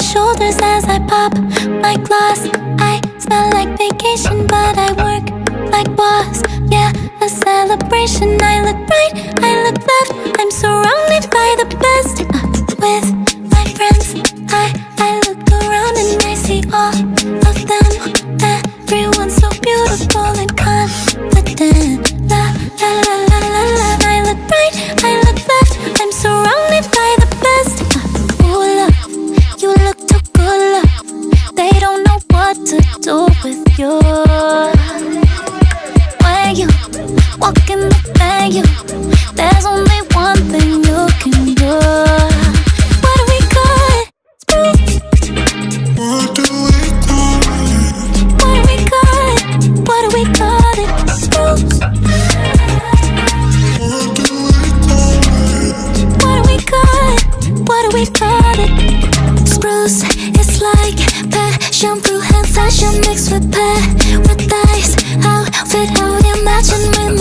shoulders as I pop my gloss. I smell like vacation, but I work like boss. Yeah, a celebration. I look right, I look left. I'm surrounded by the best. With my friends, I look around and I see all of them. Everyone's so beautiful and confident. La la la la la la. I look right, I look left. I'm surrounded by the best. Ooh, love, you look too good, love. They don't know what to do with you. When you walk in the venue, there's only one thing you can do. What do we call it? Spruce. What do we call it? What do we call it? What do we call it? Spruce. What do we call it? What do we call it? What do we call it? Spruce. It's like passion fruit and fashion mixed with paradise. Outfit, how you matching with